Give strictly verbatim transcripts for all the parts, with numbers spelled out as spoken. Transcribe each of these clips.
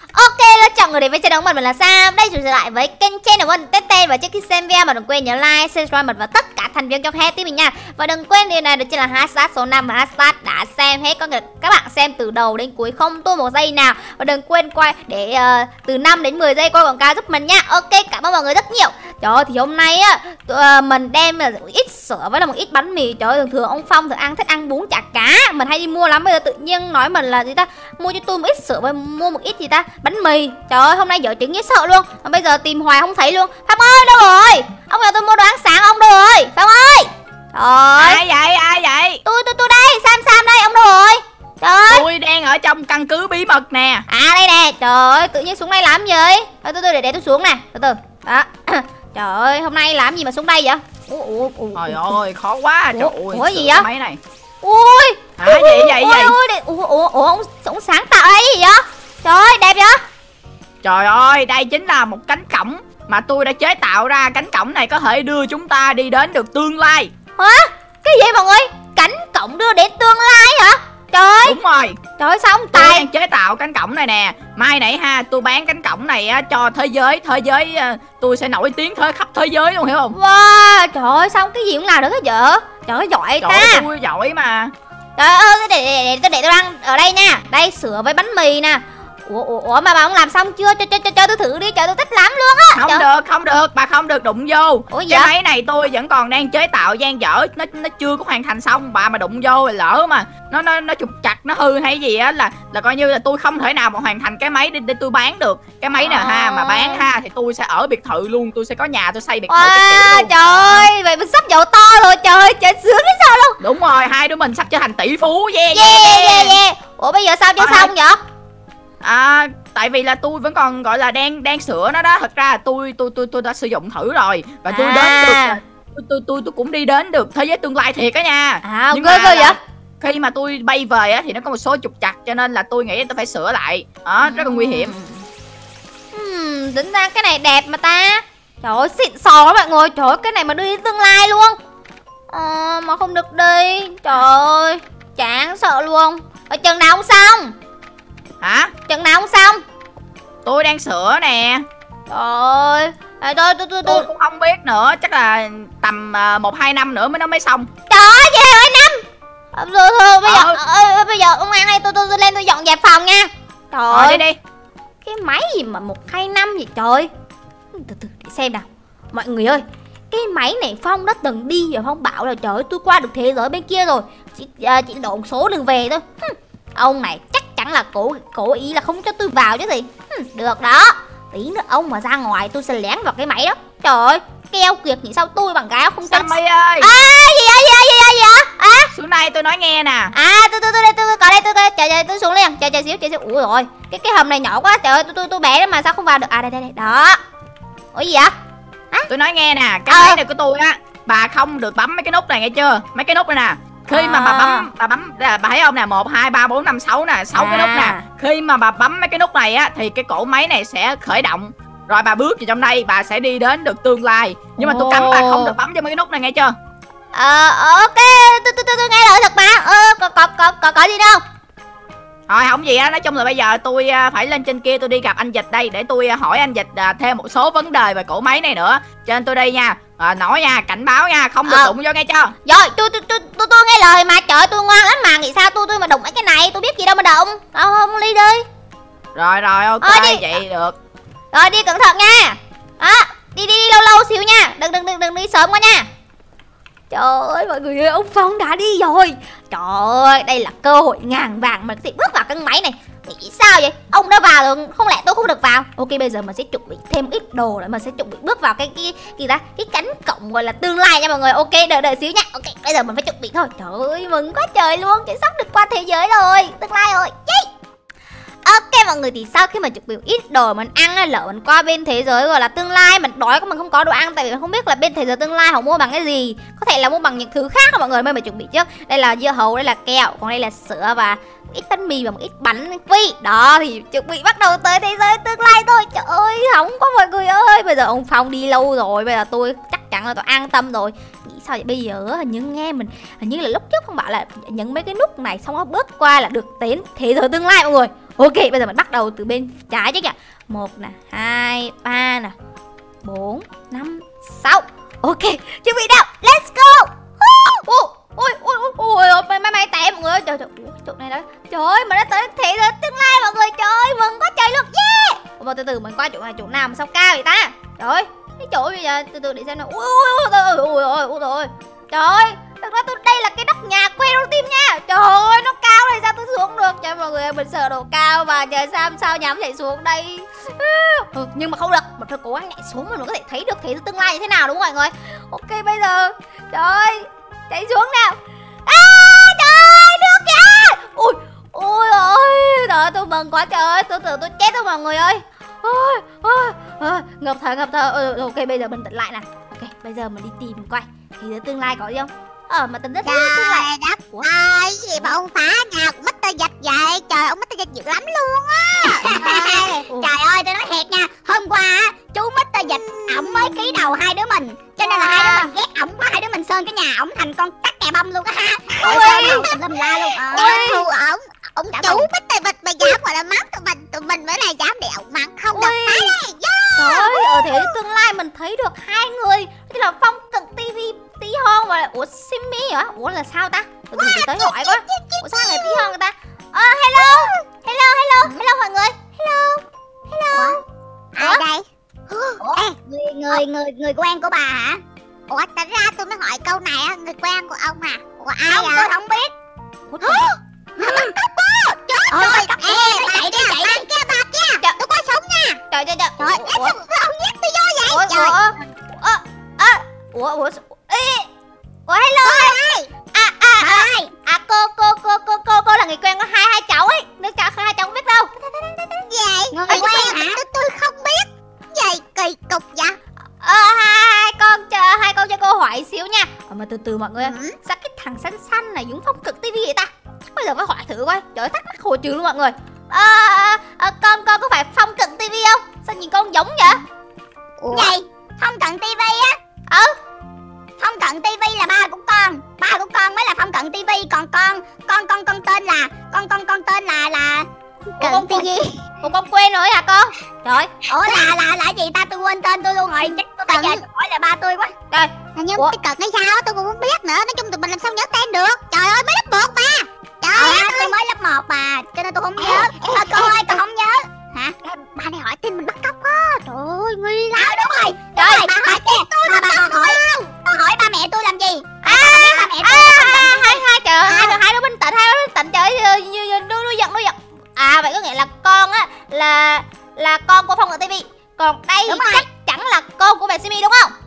Ok, là chào người đến với channel của mình, mình là Sam. Đây trở lại với kênh channel của mình Tete. Và trước khi xem video mà đừng quên nhớ like, subscribe mình và tất cả thành viên trong hai team mình nha. Và đừng quên điều này được chính là hashtag số năm và hashtag đã xem hết. Có nghĩa các bạn xem từ đầu đến cuối không tua một giây nào. Và đừng quên quay để uh, từ năm đến mười giây quay quảng cáo giúp mình nha. Ok, cảm ơn mọi người rất nhiều. Trời ơi, thì hôm nay á uh, mình đem một ít sữa với là một ít bánh mì. Trời ơi, thường thường ông Phong thường ăn thích ăn bún chả cá, mình hay đi mua lắm. Bây giờ tự nhiên nói mình là gì ta, mua cho tôi một ít sữa và mua một ít gì ta, bánh mì. Trời ơi, hôm nay dở chứng dễ sợ luôn. Mà bây giờ tìm hoài không thấy luôn. Phong ơi, đâu rồi? Ông nhờ tôi mua đồ ăn sáng, ông đâu rồi? Phong ơi. Trời. Ai vậy? Ai vậy? Tôi tôi tôi đây, Sam Sam đây, ông đâu rồi? Trời ơi. Tôi đang ở trong căn cứ bí mật nè. À đây nè, trời ơi, tự nhiên xuống đây làm gì? Thôi tôi tôi để để tôi xuống nè, từ từ. Đó. Trời ơi, hôm nay làm gì mà xuống đây vậy? Ủa ủa ủa. Trời ơi, khó quá. Trời ơi. Ủa gì vậy? Máy này. Ui. Hả, gì vậy ui, vậy? Ui, ủa ủa ủa ông, ông sáng tạo đây gì vậy? Trời ơi, đẹp vậy? Trời ơi, đây chính là một cánh cổng mà tôi đã chế tạo ra. Cánh cổng này có thể đưa chúng ta đi đến được tương lai. Hả? Cái gì mọi người? Cánh cổng đưa đến tương lai hả? Trời ơi. Đúng rồi. Trời ơi, sao ông Tôi tài đang chế tạo cánh cổng này nè. Mai nãy ha, tôi bán cánh cổng này á, cho thế giới. Thế giới uh, tôi sẽ nổi tiếng thế khắp thế giới luôn, hiểu không? Wow, trời ơi, sao cái gì cũng làm được hết vậy? Trời ơi, giỏi Trời ta. ơi, tôi giỏi mà. Trời ơi, để để để tôi để tôi ăn ở đây nha. Đây sữa với bánh mì nè. Ủa ủa, ủa mà bà không làm xong chưa? Cho cho cho, cho tôi thử đi, trời tôi thích lắm luôn á. Không Trời. được, không được, bà không được đụng vô. Ủa cái vậy? máy này tôi vẫn còn đang chế tạo dang dở, nó nó chưa có hoàn thành xong. Bà mà đụng vô thì lỡ mà nó nó nó trục trặc, nó hư hay gì á là là coi như là tôi không thể nào mà hoàn thành cái máy để, để tôi bán được. Cái máy nào ha mà bán ha thì tôi sẽ ở biệt thự luôn, tôi sẽ có nhà tôi xây biệt thự Wow, cái kiểu luôn. trời ơi, vậy mình sắp giàu to rồi, trời ơi, trời sướng cái sao luôn. Đúng rồi, hai đứa mình sắp trở thành tỷ phú. Yeah Yeah yeah yeah yeah. Ủa bây giờ sao chưa à, xong vậy? À, tại vì là tôi vẫn còn gọi là đang đang sửa nó đó. Thật ra là tôi tôi tôi tôi đã sử dụng thử rồi và tôi À. đến được tôi tôi tôi tôi cũng đi đến được thế giới tương lai thiệt á nha. À, Nhưng cơ mà cơ là vậy? khi mà tôi bay về á thì nó có một số trục trặc, cho nên là tôi nghĩ tôi phải sửa lại. Đó, rất là nguy hiểm. Ừm, tính ra cái này đẹp mà ta. Trời ơi, xịn sò đó mọi người. Trời ơi, cái này mà đưa đến tương lai luôn. Ờ, mà không được đi. Trời ơi, chán sợ luôn. Ở chừng nào không xong? Hả? Chừng nào không xong? Tôi đang sửa nè. Trời ơi. À, tôi, tôi, tôi, Tôi tôi. cũng không biết nữa, chắc là tầm một hai năm nữa mới nó mới xong. Trời ơi, gì hai năm? À, thôi, thôi, bây giờ, Ờ. ờ, bây giờ ông ăn đây, tôi, tôi, tôi lên tôi dọn dẹp phòng nha. Trời Rồi ơi. đi đi. Cái máy gì mà một hai năm gì trời. Từ từ để xem nào. Mọi người ơi, cái máy này Phong đã từng đi rồi, Phong bảo là trời ơi tôi qua được thế giới bên kia rồi. Chỉ, à, chỉ độn số đường về thôi. Hừm, ông này chắc chắn là cố cố ý là không cho tôi vào chứ gì. Hừm, được đó. Tí nữa ông mà ra ngoài tôi sẽ lén vào cái máy đó. Trời ơi, keo kiệt nghĩ sao tôi bằng gái không tin. Sammy ơi. À gì vậy gì vậy gì vậy gì vậy? À Xuống đây tôi nói nghe nè. À tôi tôi tôi đây tôi tôi coi đây tôi tôi chờ chờ tôi xuống liền, chờ chờ xíu chờ xíu. Ui rồi, cái cái hầm này nhỏ quá, trời ơi tôi tôi tôi bé đó mà sao không vào được. À đây đây đây. Đó. Ủa gì vậy? À? Tôi nói nghe nè, cái Ờ. máy này của tôi á, bà không được bấm mấy cái nút này nghe chưa? Mấy cái nút này nè. Khi mà bà À. bấm bà bấm bà thấy không nè, một hai ba bốn năm sáu nè, sáu cái nút nè. À. Khi mà bà bấm mấy cái nút này á thì cái cổ máy này sẽ khởi động. Rồi bà bước vào trong đây, bà sẽ đi đến được tương lai. Nhưng mà tôi cấm bà không được bấm cho mấy cái nút này nghe chưa? Ờ ok, tôi tôi tôi tôi nghe lời thật mà. Ờ có có có có, có gì đâu. Thôi không gì á, nói chung là bây giờ tôi à, phải lên trên kia tôi đi gặp anh Dịch đây để tôi à, hỏi anh Dịch à, thêm một số vấn đề về cổ máy này nữa. Cho nên tôi đi nha. À, nói nha, cảnh báo nha, không được Ờ. đụng vô nghe chưa? Rồi, tôi tôi tôi tôi tôi nghe lời mà, trời ơi, tôi ngoan lắm mà, nghĩ sao tôi tôi mà đụng mấy cái này, tôi biết gì đâu mà đụng. Đâu không đi đi. Rồi rồi ok, Ờ, đi. vậy được. Rồi đi cẩn thận nha. Đó, đi đi, đi lâu lâu xíu nha, đừng đừng đừng đừng đi sớm quá nha. Trời ơi mọi người ơi, ông Phong đã đi rồi. Trời ơi, đây là cơ hội ngàn vàng mà có thể bước vào căn máy này. Nghĩ sao vậy? Ông đã vào rồi, không lẽ tôi không được vào? Ok, bây giờ mình sẽ chuẩn bị thêm ít đồ để mình sẽ chuẩn bị bước vào cái cái gì ta? Cái cánh cổng gọi là tương lai nha mọi người. Ok, đợi đợi xíu nha. Ok, bây giờ mình phải chuẩn bị thôi. Trời ơi, mừng quá trời luôn, chị sắp được qua thế giới rồi, tương lai rồi. Yay! Ok mọi người, thì sau khi mà chuẩn bị ít đồ mình ăn á, lỡ mình qua bên thế giới gọi là tương lai, mình đói mình không có đồ ăn tại vì mình không biết là bên thế giới tương lai họ mua bằng cái gì, có thể là mua bằng những thứ khác mọi người. Mới phải chuẩn bị trước. Đây là dưa hấu, đây là kẹo, còn đây là sữa và ít bánh mì và một ít bánh quy. Đó thì chuẩn bị bắt đầu tới thế giới tương lai thôi. Trời ơi hỏng quá mọi người ơi, bây giờ ông Phong đi lâu rồi, bây giờ tôi chắc chắn là tôi an tâm rồi. Nghĩ sao vậy? Bây giờ hình như nghe mình hình như là lúc trước không bảo là nhấn mấy cái nút này xong nó bước qua là được đến thế giới tương lai mọi người. Ok, bây giờ mình bắt đầu từ bên trái chứ nhỉ. Một nè, hai, ba nè, bốn, năm, sáu. Ok, chuẩn bị nào, let's go. Ôi ôi ôi ôi ôi may may tè mọi người ơi. Trời trời, chỗ này đó. Trời ơi, mình đã tới thế giới tương lai mọi người. Trời ơi, mừng quá trời luôn. Yeah. Ôi, từ từ mình qua chỗ này, chỗ nào mà sao cao vậy ta? Trời ơi, cái chỗ bây giờ từ từ để xem nào. Ui ui ui ui ui ui ui. Trời ơi, thật ra tôi đây là cái nóc nhà quen đầu tiên nha. Trời ơi, nó cao này sao tôi xuống được? Trời mọi người ơi, mình sợ độ cao và giờ sao sao nhắm nhảy xuống đây. Ừ, nhưng mà không được, mình phải cố gắng nhảy xuống mà mình có thể thấy được thế giới tương lai như thế nào đúng không mọi người? Ok bây giờ, trời ơi, chạy xuống nào. À, trời ơi, nước kìa. Ui, ôi ôi, trời ơi, tôi mừng quá trời ơi, tôi tưởng tôi chết rồi mọi người ơi. Ôi, ôi, ôi, ngập thở, ngập thở. Ừ, ok, bây giờ bình tĩnh lại nè. Ok, bây giờ mình đi tìm coi thế giới tương lai có gì không? Ờ, mà tính rất Trời tương lai. đất ơi, gì mà ông phá nhà của mít tơ Dịch vậy? Trời, ông mít tơ Dịch dữ lắm luôn á. Trời ơi, tôi nói thiệt nha, hôm qua á, chú mít tơ Dịch ổng mới ký đầu hai đứa mình, cho nên là hai đứa mình ghét ổng quá, hai đứa mình sơn cái nhà ổng thành con cắt kè bông luôn á ha. Ôi, sơn tùm lum la luôn. Ôi, thù ổng, ổng chú mít tơ Dịch mà dám gọi là mắng tụi mình, tụi mình mới này dám đẹo mắng không được phá đây. Trời ơi, ở thế giới tương lai mình thấy được hai người, tức là Phong Cận ti vi Tí Hon và ủa Simmy hả? Ủa là sao ta? Tôi wow, tới hỏi quá. Ủa sao người Tí Hon người ta? Ờ uh, hello. Hello hello. Hello mọi người. Hello. Hello. Ủa? Ai đây? Ủa? Ê, người người người người quen của bà hả? Ủa thật ra tôi mới hỏi câu này á, người quen của ông à? Ủa ai không, à? Tôi không biết. Mà bắt cóc á. Chết rồi. Ê, chạy đi chạy đi kia bà kia. Tôi có súng nha. Trời trời trời. Trời ơi, ông nhét tôi vô vậy? Trời. Ủa ủa ủa ê ủa hello ơi. À à à à cô cô cô cô cô cô là người quen của hai hai cháu ấy, nếu cháu hai cháu không biết đâu. Vậy người quen hả? Tôi tôi không biết. Vậy kỳ cục vậy. Ờ hai con chờ hai con cho cô hỏi xíu nha. Ờ, mà từ từ mọi người, ừ. Sao cái thằng xanh xanh này giống Phong Cực ti vi vậy ta? Bây giờ phải hỏi thử coi. Trời ơi, thắc mắc hồi trường luôn mọi người. Ờ à, à, con con có phải Phong Cận ti vi không? Sao nhìn con giống vậy? Ủa? Vậy Phong Cận ti vi á? Ừ. Phong Cận ti vi là ba của con, ba của con mới là Phong Cận ti vi, còn con con con con tên là con con con tên là là Cận ti vi. Ủa con quên rồi hả con? Trời. Ủa là là là gì ta, tôi quên tên tôi luôn rồi. Chắc tôi bây giờ hỏi là ba tôi quá. Trời. Nhưng cái Cận hay sao tôi cũng không biết nữa, nói chung tụi mình làm sao nhớ tên được. Trời ơi mới lớp một mà. Trời ơi tôi mới lớp một mà, cho nên tôi không nhớ. Thôi cô ơi tôi không nhớ. Hả? Ba này hỏi tin mình bắt cóc á. Trời ơi nguy lắm. À, đúng rồi. Trời ơi, bà hỏi tôi bà, bà, bà hỏi bà hỏi ba mẹ tôi làm gì? À, biết ba mẹ tôi à, hai hai trời ơi, hai hai đứa bình tĩnh, hai đứa bình tĩnh trời ơi, như nuôi nuôi giận nuôi giận. À vậy có nghĩa là con á là là con của Phong Cận ti vi, còn đây chắc chắn là con của mẹ Simi đúng không?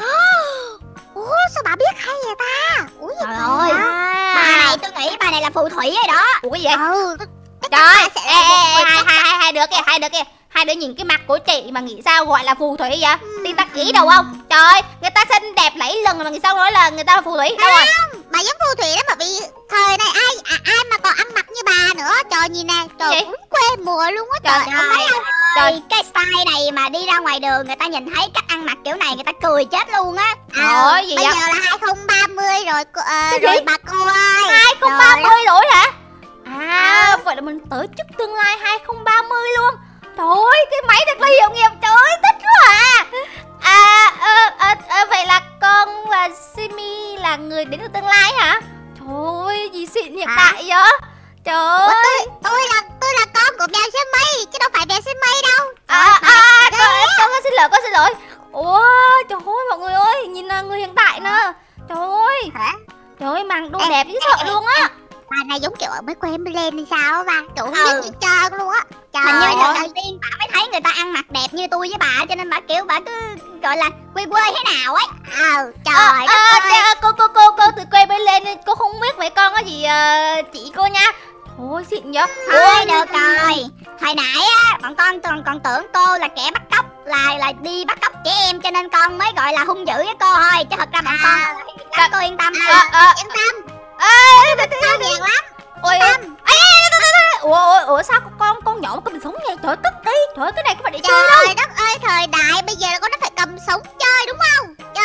Ủa sao bà biết hay vậy ta? Ủa trời ơi, à. Bà này tôi nghĩ bà này là phù thủy rồi đó. Ủa cái gì vậy? Ừ. Trời ơi, ê, ê, hai, hai, hai, hai đứa kia, hai đứa kia, hai đứa nhìn cái mặt của chị mà nghĩ sao gọi là phù thủy vậy? Tin tắc ý đâu không? Trời ơi, người ta xinh đẹp lẫy lừng mà nghĩ sao nói là người ta là phù thủy đâu rồi? Không, bà giống phù thủy đó mà vì thời này ai à, ai mà còn ăn mặc như bà nữa. Trời nhìn nè, trời cũng quê mùa luôn á trời. Trời, trời, không? Trời cái style này mà đi ra ngoài đường người ta nhìn thấy cách ăn mặc kiểu này người ta cười chết luôn á. Trời ơi, gì bây vậy? giờ là hai không ba mươi rồi uh, rồi bà cô ơi. hai không ba mươi rồi hả? À, vậy là mình tới trước tương lai hai không ba mươi luôn. Trời ơi, cái máy thật là hiệu nghiệm. Trời ơi, thích quá à. À, à, à, à vậy là con và Simi là người đến từ tương lai hả? Trời ơi, gì xịn hiện tại vậy? Trời ơi. Ủa, tôi, tôi là tôi là con của mèo xe mây chứ đâu phải mèo xe mây đâu. À, à, à con, con, con xin lỗi, con xin lỗi. Ủa, trời ơi, mọi người ơi, nhìn là người hiện tại nè. Trời ơi. Hả? Trời ơi, màn đồ ê, đẹp dễ sợ luôn á. Bà này giống kiểu ở mới quen mới lên hay sao á ba. Trời ơi, biết trơn luôn á. Trời hình như lần đầu tiên bà mới thấy người ta ăn mặc đẹp như tôi với bà, cho nên bà kiểu bà cứ gọi là quê quê thế nào ấy. Ờ trời à, à, cô cô cô cô từ quê mới lên cô không biết mấy con có gì uh, chị cô nha. Thôi xịn vậy. Thôi được rồi. Hồi nãy á bọn con còn còn tưởng cô là kẻ bắt cóc, là là đi bắt cóc trẻ em cho nên con mới gọi là hung dữ với cô thôi, chứ thật ra bọn à, con cô yên tâm. À, à, yên tâm. Ê, tao hiền lắm. Ôi em. Ủa ủa ủa sao con con nhỏ cầm súng vậy? Trời tức đi. Trời cái này có phải để chơi đâu. Trời đất ơi, thời đại bây giờ con nó phải cầm súng chơi đúng không? Trời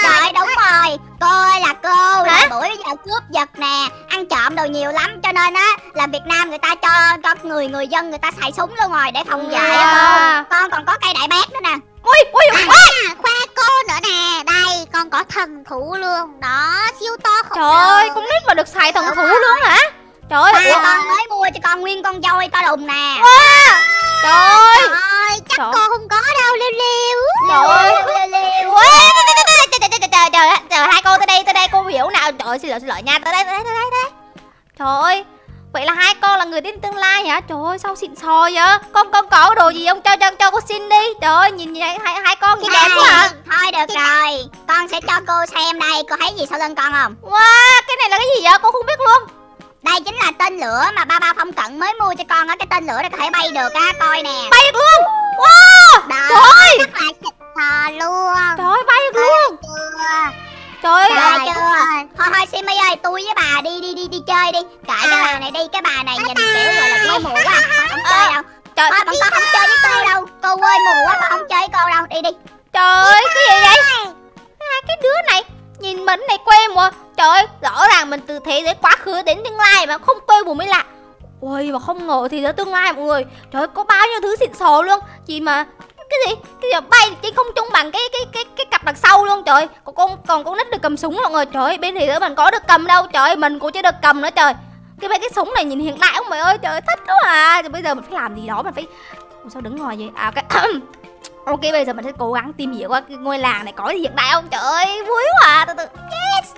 Trời đúng rồi, cô ơi là cô là buổi giờ cướp giật nè, ăn trộm đồ nhiều lắm, cho nên á là Việt Nam người ta cho cho người người dân người ta xài súng luôn rồi để phòng vệ á cô. Con còn có cây đại bác nữa nè. Ui ui ui. À, khoe cô nữa nè, đây con có thần thú luôn, đó siêu to khổng lồ. Trời ơi, con nít mà được xài thần thú luôn hả? Trời ơi, à, con mới mua cho con nguyên con voi to đùng nè. Wow. Trời ơi. Trời ơi, chắc Trời. cô không có đâu, liêu liêu. Trời ơi. Liêu liêu. Ui, trời trời trời trời trời trời hai cô tới đây tới đây cô hiểu nào. Trời ơi, xin lỗi xin lỗi nha, tới đây tới đây tới đây. Tới đây. Trời ơi. Vậy là hai con là người đến tương lai hả? Trời ơi sao xịn sò vậy? Con con có đồ gì không? Cho cho cho cô xin đi. Trời ơi nhìn hai hai, hai con nhìn đẹp quá à. Thôi được rồi, con sẽ cho cô xem đây, cô thấy gì sau lưng con không? Wow, cái này là cái gì vậy? Cô không biết luôn. Đây chính là tên lửa mà ba ba Phong Cận mới mua cho con á, cái tên lửa này có thể bay được á, coi nè. Bay được luôn. Wow. Đó, Trời ơi. rất là xịn sò luôn. Trời ơi bay được luôn. Chưa? Trời ơi. Trời chưa? Thôi thôi Simi ơi, tôi với bà đi đi đi đi chơi đi. Kệ cái bà này đi, cái bà này nhìn kiểu gọi là quê mù quá, thôi không chơi đâu. Trời Thôi bọn con không chơi với cô đâu, cô quê mù quá, con không chơi với cô đâu, đi đi. Trời ơi cái gì vậy? Hai cái đứa này nhìn mình này quen mà. Trời ơi rõ ràng mình từ thế giới quá khứ đến tương lai mà không quen mùi mới lạ. Ôi mà không ngờ thì giới tương lai mọi người. Trời ơi có bao nhiêu thứ xịn sò luôn. Chị mà cái gì cái gì bay trên không trung bằng cái cái cái cái cặp đằng sau luôn. Trời ơi còn con còn con nít được cầm súng mọi người. Trời ơi bên thì mình có được cầm đâu. Trời ơi mình cũng chưa được cầm nữa trời. Cái mấy cái súng này nhìn hiện đại không mày ơi. Trời ơi thích quá à. Rồi bây giờ mình phải làm gì đó mình phải ủa, sao đứng ngoài vậy à cái ok bây giờ mình sẽ cố gắng tìm hiểu qua cái ngôi làng này có gì hiện đại không. Trời ơi vui quá à. Từ từ yes.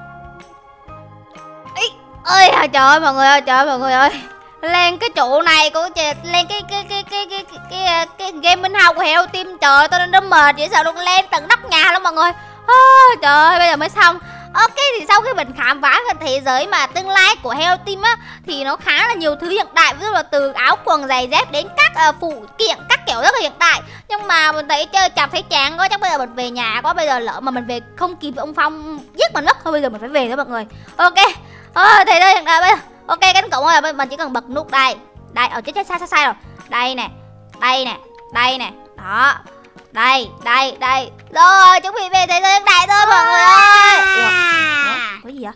Ý, ơi à, trời ơi mọi người ơi, trời ơi mọi người ơi. Lên cái trụ này của chị, lên cái cái cái cái cái cái cái, cái gaming house của Hello Team. Trời ơi, tôi nó mệt vậy sao luôn, lên tận nóc nhà luôn mọi người. Oh, trời ơi bây giờ mới xong. Ok thì sau khi mình khám phá cái thế giới mà tương lai của Hello Team á thì nó khá là nhiều thứ hiện đại, ví dụ là từ áo quần giày dép đến các uh, phụ kiện các kiểu rất là hiện đại. Nhưng mà mình thấy chơi chạp thấy chán quá, chắc bây giờ mình về nhà quá. Bây giờ lỡ mà mình về không kịp ông Phong giết mình mất thôi, bây giờ mình phải về thôi mọi người. Ok à, thế đây hiện đại bây giờ. Ok cánh cổng ơi, mình chỉ cần bật nút đây. Đây ở chết chết sai sai sai rồi. Đây nè, đây nè, đây nè. Đó. Đây, đây, đây. Rồi, chuẩn bị về thế giới hiện đại thôi mọi người ơi. Ủa, cái gì vậy?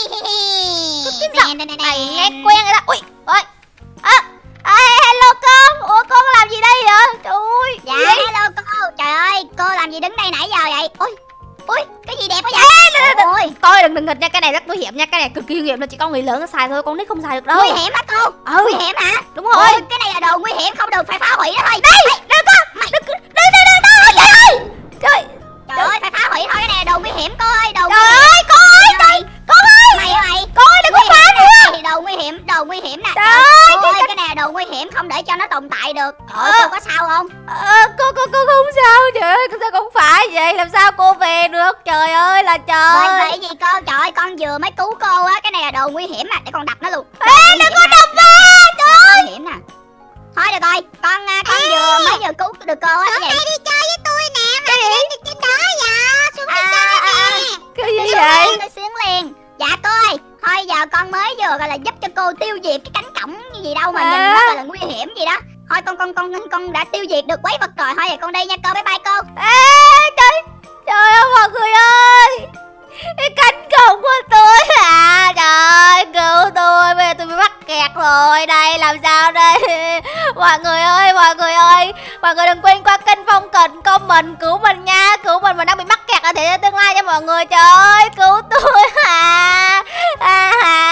Cái giọng này nghe quen rồi đó. Ui, ôi. À, à, hello con. Ủa con làm gì đây vậy? Trời ơi. Dạ hello cô. Trời ơi, cô làm gì đứng đây nãy giờ vậy? Ui, ui, cái gì đẹp quá vậy? Ôi, coi đừng đừng nghịch nha, cái này rất nguy hiểm nha, cái này cực kỳ nguy hiểm, là chỉ có người lớn xài thôi, con nít không xài được đâu. Nguy hiểm hả cô? Ừ. Nguy hiểm hả? Đúng rồi. Ôi, cái này là đồ nguy hiểm, không được, phải phá hủy nó thôi. Đây, đừng có. Đừng đừng đừng đừng đừng. Trời ơi. Trời. Trời ơi, phải phá hủy thôi, cái này là đồ nguy hiểm cô ơi, đồ. Trời ơi, con ơi, trời. Con ơi. Mày mày. Con ơi đừng có phá nữa. Thì đồ nguy hiểm, đồ nguy hiểm nè. Trời ơi, cô ơi, cái này là đồ nguy hiểm, không để cho nó tồn tại được. Trời ơi, cô có sao không? Ờ, cô cô cô không sao. Trời ơi, sao không phải vậy? Làm sao cô về được? Trời ơi là trời. Bởi vậy gì cô? Trời ơi, con vừa mới cứu cô á, cái này là đồ nguy hiểm nè, để con đập nó luôn. Ê, đừng có đập ba. Trời ơi. Nguy hiểm nè. Thôi được rồi, con con vừa mới vừa cứu được cô á. Cái gì? Đi chơi với tôi nè, mà đi trên đó vậy. Xuống đi chơi nè. Cái gì Đi vậy? tôi xuyến liền. Dạ cô ơi, thôi giờ con mới vừa gọi là giúp cho cô tiêu diệt cái cánh cổng như gì đâu mà À. nhìn nó gọi là nguy hiểm gì đó. Thôi con con con con đã tiêu diệt được quái vật rồi, thôi giờ con đi nha cô, bye bye cô. Ê, trời, trời ơi mọi người ơi. Cái cánh cổng của tôi à. Trời ơi, cứu tôi, bây giờ tôi bị mắc kẹt rồi. Đây, làm sao đây? Mọi người ơi, mọi người ơi. Mọi người đừng quên qua kênh Phong Cận comment cứu mình nha. Cứu mình, mình đang bị mắc kẹt ở thế giới tương lai cho mọi người. Trời ơi, cứu tôi à. À, à.